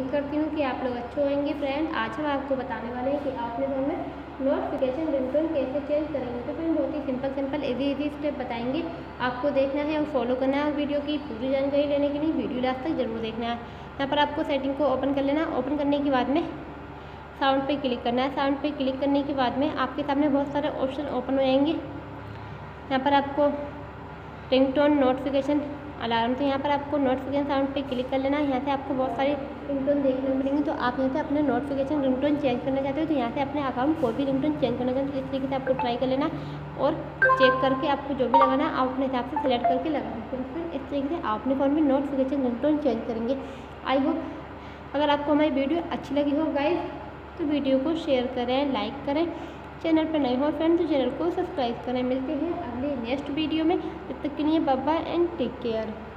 उम्मीद करती हूँ कि आप लोग अच्छे होंगे। फ्रेंड आज हम आपको बताने वाले हैं कि अपने फ़ोन में नोटिफिकेशन रिंगटोन कैसे चेंज करेंगे। तो फ्रेंड बहुत ही सिंपल इजी स्टेप बताएंगे, आपको देखना है और फॉलो करना है। और वीडियो की पूरी जानकारी लेने के लिए वीडियो लास्ट तक जरूर देखना है। यहाँ पर आपको सेटिंग को ओपन कर लेना। ओपन करने के बाद में साउंड पे क्लिक करना है। साउंड पे क्लिक करने के बाद में आपके सामने बहुत सारे ऑप्शन ओपन हो जाएंगे। यहाँ पर आपको रिंगटोन, नोटिफिकेशन, अलार्म, तो यहाँ पर आपको नोटिफिकेशन साउंड पे क्लिक कर लेना है। यहाँ से आपको बहुत सारी रिंगटोन देखने को मिलेंगे। तो आप यहाँ से अपने नोटिफिकेशन रिंगटोन चेंज करना चाहते हो तो यहाँ से अपने अकाउंट कोई भी रिंगटोन चेंज करना चाहते हो तो इस तरीके से आपको ट्राई कर लेना और चेक करके आपको जो भी लगाना है आप अपने हिसाब से सिलेक्ट करके लगा सकते हो। फिर इस तरीके से आप अपने फ़ोन में नोटिफिकेशन रिंगटोन चेंज करेंगे। आई होप अगर आपको हमारी वीडियो अच्छी लगी हो गाइस तो वीडियो को शेयर करें, लाइक करें। चैनल पर नए हो फ्रेंड तो चैनल को सब्सक्राइब करें। मिलते हैं अगले नेक्स्ट वीडियो में, तब तक के लिए bye bye and take care.